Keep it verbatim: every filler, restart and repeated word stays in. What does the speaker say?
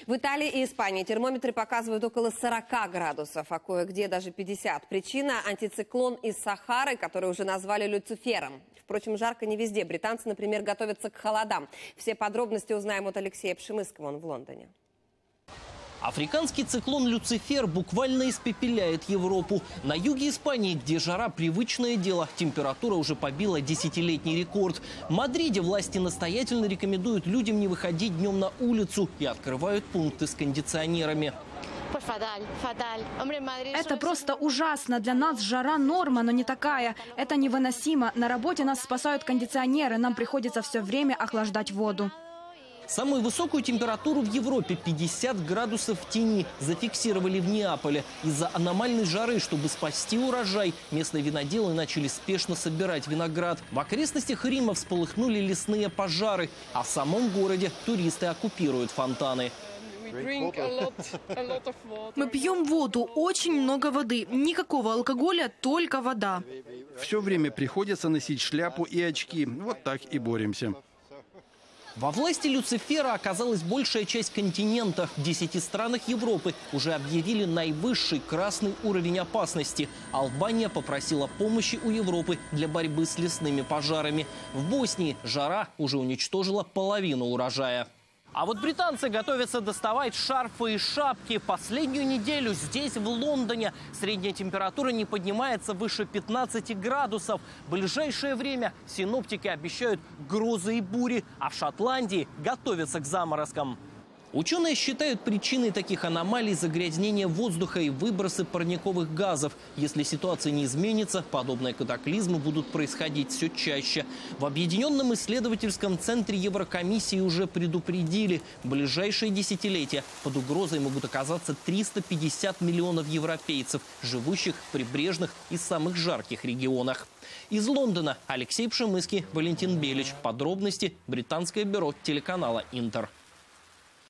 В Италии и Испании термометры показывают около сорока градусов, а кое-где даже пятьдесят. Причина – антициклон из Сахары, который уже назвали Люцифером. Впрочем, жарко не везде. Британцы, например, готовятся к холодам. Все подробности узнаем от Алексея Пшемыского, он в Лондоне. Африканский циклон Люцифер буквально испепеляет Европу. На юге Испании, где жара привычное дело, температура уже побила десятилетний рекорд. В Мадриде власти настоятельно рекомендуют людям не выходить днем на улицу и открывают пункты с кондиционерами. Это просто ужасно. Для нас жара норма, но не такая. Это невыносимо. На работе нас спасают кондиционеры. Нам приходится все время охлаждать воду. Самую высокую температуру в Европе, пятьдесят градусов в тени, зафиксировали в Неаполе. Из-за аномальной жары, чтобы спасти урожай, местные виноделы начали спешно собирать виноград. В окрестностях Рима вспыхнули лесные пожары, а в самом городе туристы оккупируют фонтаны. Мы пьем воду, очень много воды. Никакого алкоголя, только вода. Все время приходится носить шляпу и очки. Вот так и боремся. Во власти Люцифера оказалась большая часть континента. В десяти странах Европы уже объявили наивысший красный уровень опасности. Албания попросила помощи у Европы для борьбы с лесными пожарами. В Боснии жара уже уничтожила половину урожая. А вот британцы готовятся доставать шарфы и шапки. Последнюю неделю здесь, в Лондоне, средняя температура не поднимается выше пятнадцати градусов. В ближайшее время синоптики обещают грозы и бури, а в Шотландии готовятся к заморозкам. Ученые считают причиной таких аномалий загрязнение воздуха и выбросы парниковых газов. Если ситуация не изменится, подобные катаклизмы будут происходить все чаще. В Объединенном исследовательском центре Еврокомиссии уже предупредили, в ближайшие десятилетия под угрозой могут оказаться триста пятьдесят миллионов европейцев, живущих в прибрежных и самых жарких регионах. Из Лондона Алексей Пшемыский, Валентин Белич. Подробности британское бюро телеканала «Интер».